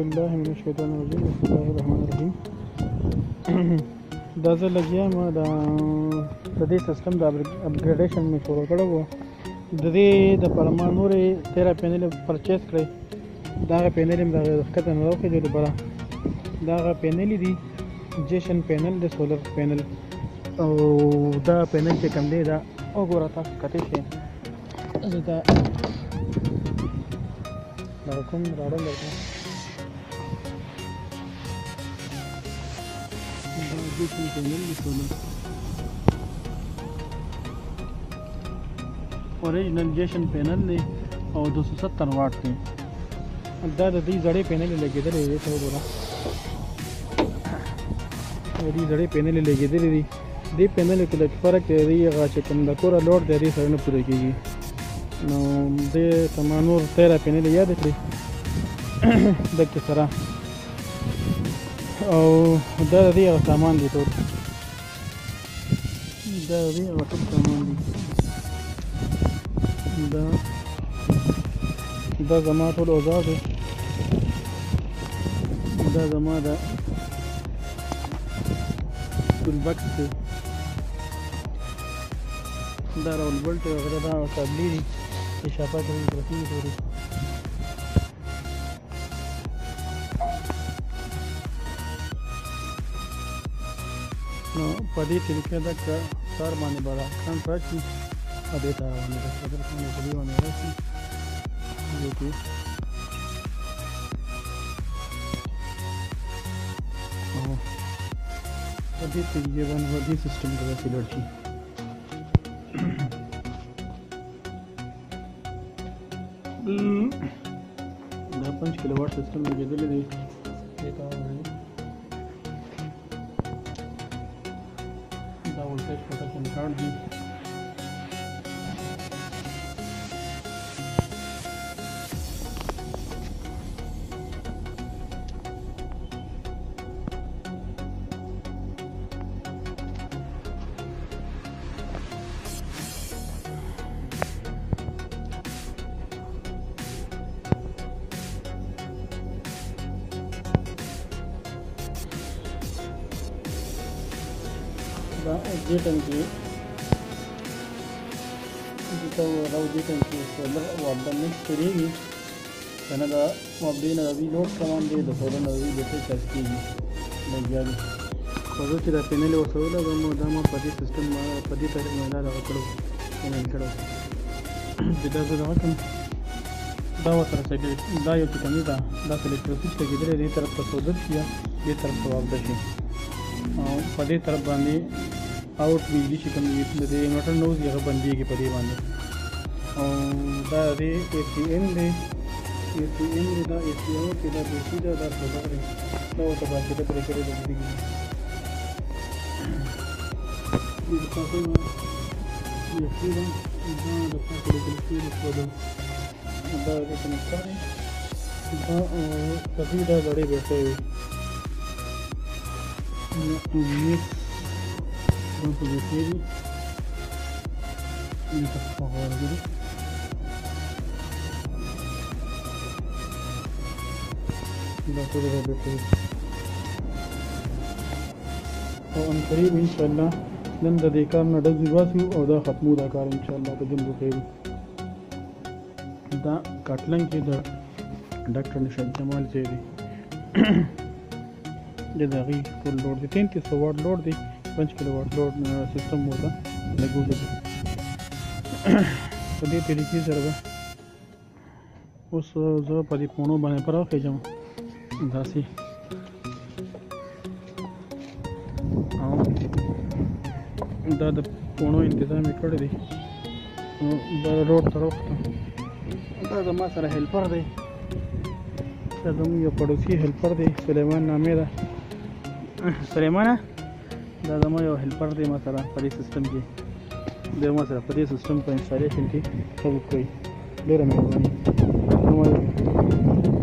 بالله من الشیطان الرجیم بسم الله الرحمن الرحیم. دا زه لګیا یم د دې سیسټم د اپګریډیشن مې شروع کړی و. د دې دپاره ما نورې 13 پینلې پرچیز کړی. دغه پینلې مې دغه ښکته نه راوخېږي دوباره. دغه پینلې دي جیشن پینل د سولر پینل، او دا پینل چې کوم دی دا وګوره تاسو کتی شئ. زه دا کوم راډل درکوم. دا جیشن پینل د سولر اوریجنل جیشن پینل دی او 270 واټ دی. دا د دې زړې پینلې لګېدلې دي، ته وګوره دې زړې پینلې لګېدلې دي. دې پینلې کې لږ فرق دی، هغه چې کوم د کوره لوډ دی هغې سره نه پوره کېږي. نو دې ته ما نور 13 پینلې یاد کړې دکې سره، او دا د دې هغه سامان دی ټول. دا د دې هغه ټول سامان دی. دا زما ټول اوزار دی. دا زما د ټول بکس دی. دا راول بلټ وغیره دا کابلې دي چې شاپه کوي رسمي پورې. نو په دې طریقې دا تار باندې به راکړم راشي او دې ته روانې ده صدر باندې په دې باندې راشي دې کې په دې طریقې باندې په دې سیسټم کې راشي لوړ شي. دا 5 کیلو واټ سیسټم لګېدلی دی. دې ته وایي دا ولټیج پروټیکشن کارډ دی. دا دې ټنکي دته راو دې ټنکي سولر واټ مکس کړيږي کنه. دا موبایل نه وی لوډ کوم دی د سولر نه وی بیٹری چارج کیږي لګیږي. په دې چې دا پینل وسوله دا ما په دې سیستم په دې طریقې باندې دا کړو پینل کړو. دا زه دا کوم دا وتر سره دا یو څه کمی دا الکتریسيټي کېدل دې طرف ته سولر شي دې طرف ته واپس شي او په دې طرف باندې आउट बिजली چې کوم د انورټر نوز هغه بندېږي په دې باندې. او دا دې ACN دی دا ACN چې دا DC دا سولر دی. دا ورته باندې د پرې کړی دی دې تاسو نو یو څه دا د تاسو د کلیکې په دا د کنیکټر دی. دا تاسو دا لړې بیٹری Vamos fazer aquele e tá com a hora dele. E dá toda a bateria. وان قریب ان شاء الله نن د دې کار نه ډز واسو او دا ختمو دا کار ان شاء الله په جنبو کوي. دا کټلنګ کې د ډاکټر نشاد جمال دی د دغه فل لوډ دی 3300 واټ لوډ دی. 5 کیلو واټ لوډ سیستم ہوتا لګول دي. په دې طریقې سره اوس زه په دې پونو باندې پراخېږم داسې او دا د پونو انتظام یې کړی دی. دا روډ طرف ته دا زما سره هیلپر دی. دا زموږ یو پړوسي هیلپر دی سلیمان نامې ده. سلیمانه دا زما یو هیلپر دی ما سره په دې سیسټم کې. دی ما سره په دې سیسټم په انسټالیشن کې هیلپ کوي. ډېره مهرباني.